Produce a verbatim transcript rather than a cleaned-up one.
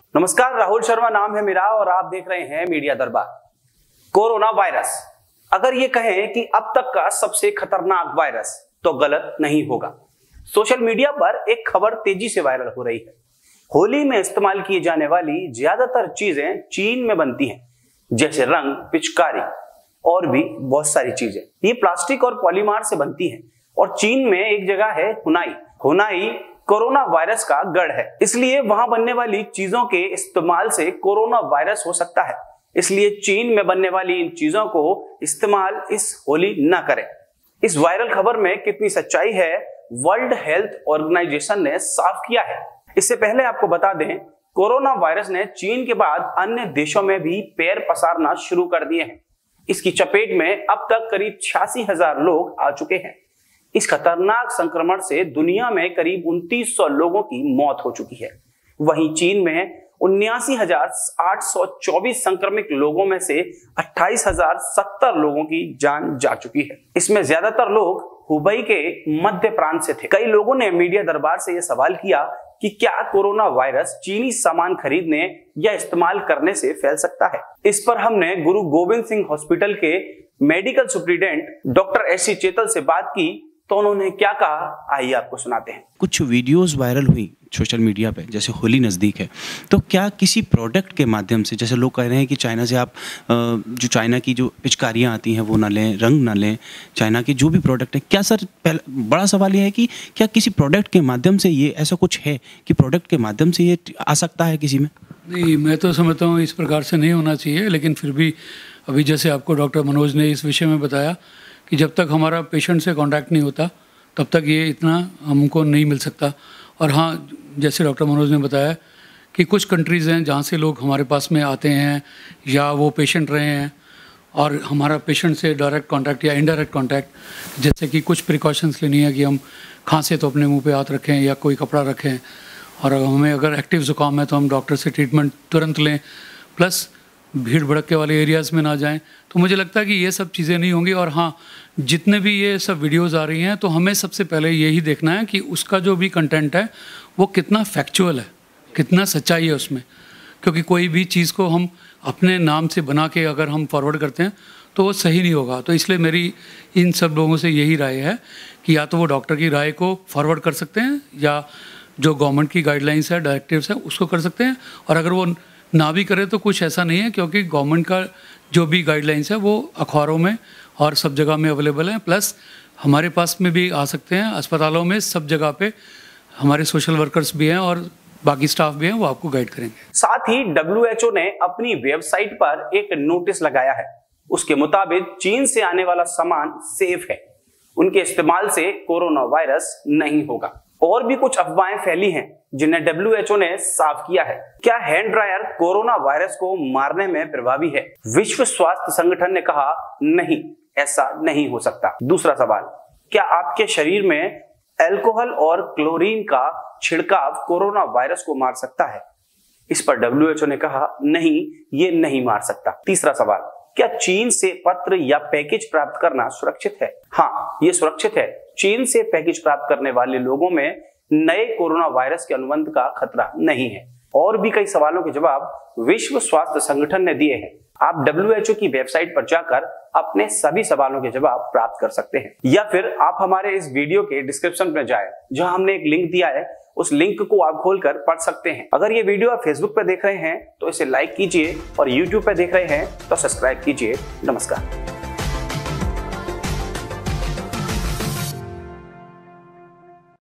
नमस्कार, राहुल शर्मा नाम है मेरा और आप देख रहे हैं मीडिया दरबार। कोरोना वायरस, अगर ये कहें कि अब तक का सबसे खतरनाक वायरस तो गलत नहीं होगा। सोशल मीडिया पर एक खबर तेजी से वायरल हो रही है। होली में इस्तेमाल की जाने वाली ज्यादातर चीजें चीन में बनती हैं, जैसे रंग, पिचकारी और भी बहुत सारी चीजें। ये प्लास्टिक और पॉलीमर से बनती हैं और चीन में एक जगह है हुनाई। हुनाई कोरोना वायरस का गढ़ है, इसलिए वहां बनने वाली चीजों के इस्तेमाल से कोरोना वायरस हो सकता है। इसलिए चीन में बनने वाली इन चीजों को इस्तेमाल इस होली न करें। इस वायरल खबर में कितनी सच्चाई है, वर्ल्ड हेल्थ ऑर्गेनाइजेशन ने साफ किया है। इससे पहले आपको बता दें, कोरोना वायरस ने चीन के बाद अन्य देशों में भी पैर पसारना शुरू कर दिए हैं। इसकी चपेट में अब तक करीब छियासी हजार लोग आ चुके हैं। इस खतरनाक संक्रमण से दुनिया में करीब उनतीस सौ लोगों की मौत हो चुकी है। वहीं चीन में उन्यासी हजार आठ सौ चौबीस संक्रमित लोगों में से अट्ठाईस हजार सत्तर लोगों की जान जा चुकी है। इसमें ज्यादातर लोग हुबई के मध्य प्रांत से थे। कई लोगों ने मीडिया दरबार से यह सवाल किया कि क्या कोरोना वायरस चीनी सामान खरीदने या इस्तेमाल करने से फैल सकता है। इस पर हमने गुरु गोविंद सिंह हॉस्पिटल के medical superintendent doctor S C Chetal से बात की, तो उन्होंने क्या कहा, आइए आपको सुनाते हैं। कुछ वीडियोस वायरल हुई सोशल मीडिया पे, जैसे होली नज़दीक है, तो क्या किसी प्रोडक्ट के माध्यम से, जैसे लोग कह रहे हैं कि चाइना से आप जो चाइना की जो पिचकारियाँ आती हैं वो ना लें, रंग ना लें, चाइना की जो भी प्रोडक्ट है, क्या सर पहला बड़ा सवाल ये है कि क्या किसी प्रोडक्ट के माध्यम से ये ऐसा कुछ है कि प्रोडक्ट के माध्यम से ये आ सकता है किसी में? नहीं, मैं तो समझता हूँ इस प्रकार से नहीं होना चाहिए, लेकिन फिर भी अभी जैसे आपको डॉक्टर मनोज ने इस विषय में बताया कि जब तक हमारा पेशेंट से कांटेक्ट नहीं होता तब तक ये इतना हमको नहीं मिल सकता। और हाँ, जैसे डॉक्टर मनोज ने बताया कि कुछ कंट्रीज़ हैं जहाँ से लोग हमारे पास में आते हैं या वो पेशेंट रहे हैं और हमारा पेशेंट से डायरेक्ट कांटेक्ट या इनडायरेक्ट कांटेक्ट, जैसे कि कुछ प्रिकॉशंस लेनी है कि हम खांसे तो अपने मुंह पे हाथ रखें या कोई कपड़ा रखें, और हमें अगर एक्टिव ज़ुकाम है तो हम डॉक्टर से ट्रीटमेंट तुरंत लें, प्लस भीड़ भड़के वाले एरियाज़ में ना जाएं। तो मुझे लगता है कि ये सब चीज़ें नहीं होंगी। और हाँ, जितने भी ये सब वीडियोज़ आ रही हैं तो हमें सबसे पहले यही देखना है कि उसका जो भी कंटेंट है वो कितना फैक्चुअल है, कितना सच्चाई है उसमें। क्योंकि कोई भी चीज़ को हम अपने नाम से बना के अगर हम फॉरवर्ड करते हैं तो वो सही नहीं होगा। तो इसलिए मेरी इन सब लोगों से यही राय है कि या तो वो डॉक्टर की राय को फॉरवर्ड कर सकते हैं या जो गवर्नमेंट की गाइडलाइंस है, डायरेक्टिव्स है, उसको कर सकते हैं। और अगर वो ना भी करे तो कुछ ऐसा नहीं है, क्योंकि गवर्नमेंट का जो भी गाइडलाइंस है वो अखबारों में और सब जगह में अवेलेबल है। प्लस हमारे पास में भी आ सकते हैं, अस्पतालों में सब जगह पे हमारे सोशल वर्कर्स भी हैं और बाकी स्टाफ भी हैं, वो आपको गाइड करेंगे। साथ ही डब्ल्यू एच ओ ने अपनी वेबसाइट पर एक नोटिस लगाया है। उसके मुताबिक चीन से आने वाला सामान सेफ है, उनके इस्तेमाल से कोरोना वायरस नहीं होगा। और भी कुछ अफवाहें फैली हैं जिन्हें डब्ल्यू एच ओ ने साफ किया है। क्या हैंड ड्रायर कोरोना वायरस को मारने में प्रभावी है? विश्व स्वास्थ्य संगठन ने कहा नहीं, ऐसा नहीं हो सकता। दूसरा सवाल, क्या आपके शरीर में अल्कोहल और क्लोरीन का छिड़काव कोरोना वायरस को मार सकता है? इस पर डब्ल्यू एच ओ ने कहा नहीं, ये नहीं मार सकता। तीसरा सवाल, क्या चीन से पत्र या पैकेज प्राप्त करना सुरक्षित है? हाँ, ये सुरक्षित है। चीन से पैकेज प्राप्त करने वाले लोगों में नए कोरोना वायरस के अनुबंध का खतरा नहीं है। और भी कई सवालों के जवाब विश्व स्वास्थ्य संगठन ने दिए हैं। आप डब्ल्यू एच ओ की वेबसाइट पर जाकर अपने सभी सवालों के जवाब प्राप्त कर सकते हैं, या फिर आप हमारे इस वीडियो के डिस्क्रिप्शन में जाएं, जहां हमने एक लिंक दिया है, उस लिंक को आप खोलकर पढ़ सकते हैं। अगर ये वीडियो आप फेसबुक पर देख रहे हैं तो इसे लाइक कीजिए और यूट्यूब पर देख रहे हैं तो सब्सक्राइब कीजिए। नमस्कार।